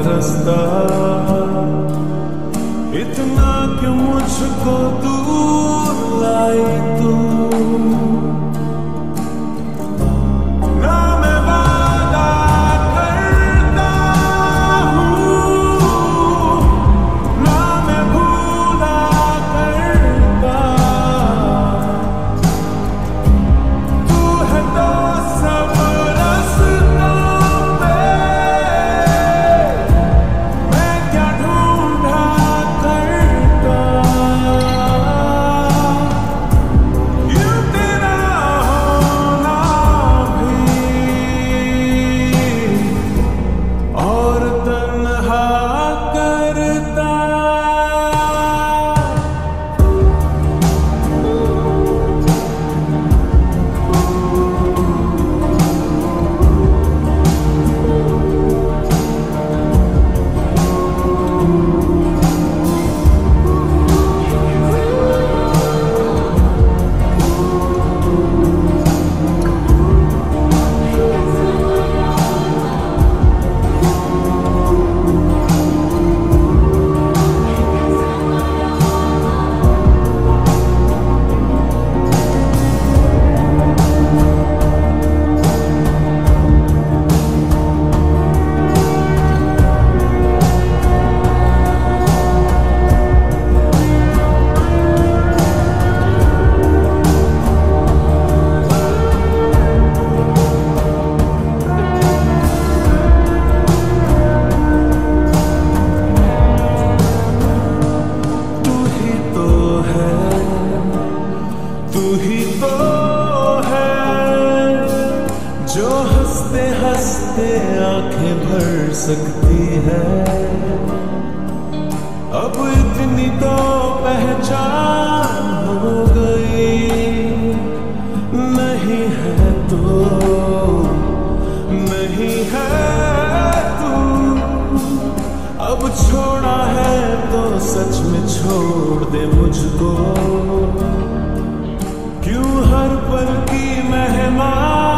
रास्ता, इतना क्यों मुझको दूर लाई तू। ना मैं वादा करता हूँ, ना मैं भूला करता, तू है तो सब रास्तों पे, मैं क्या ढूंढा करता। यूं तेरा होना भी और तन्हा करता। तू ही तो है जो हंसते हंसते आंखें भर सकती है। अब इतनी तो पहचान हो गई, नहीं है तो नहीं है तू। अब छोड़ा है तो सच में छोड़ दे मुझको, क्यों हर पल की मेहमान